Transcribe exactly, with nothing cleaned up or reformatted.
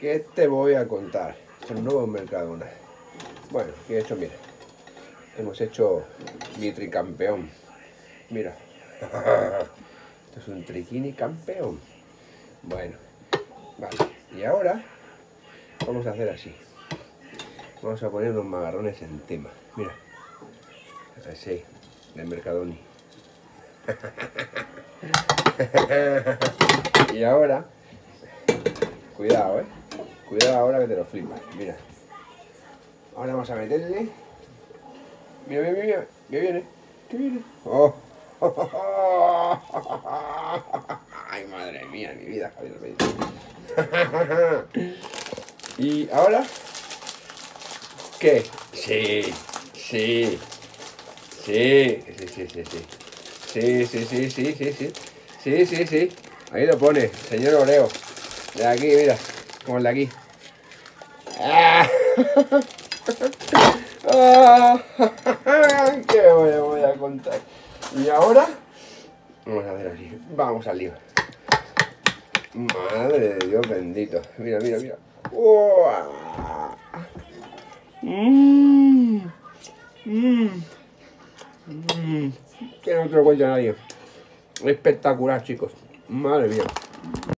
¿qué te voy a contar? Son nuevos Mercadona. Bueno, ¿qué he hecho? Mira, hemos hecho mi tricampeón. Mira, esto es un triquini campeón. Bueno, vale, y ahora vamos a hacer así. Vamos a poner unos macarrones en tema. Mira, así, de Mercadoni. Y ahora, cuidado, eh. Cuidado ahora que te lo flipas. Mira. Ahora vamos a meterle. Mira, mira, mira. Que viene. Que viene. Oh. Ay, madre mía, mi vida, Javier. Y ahora, ¿qué? Sí, sí. Sí, sí, sí, sí, sí. Sí, sí, sí, sí, sí, sí. Sí, sí, sí. Ahí lo pone, señor Oreo. De aquí, mira. Como el de aquí. ¡Ah! ¿Qué voy, voy a contar? Y ahora, vamos a hacer así. Vamos al lío. Madre de Dios bendito. Mira, mira, mira. Mmm. Mmm. Mmm. Que no te lo cuente a nadie. Espectacular, chicos. Madre mía.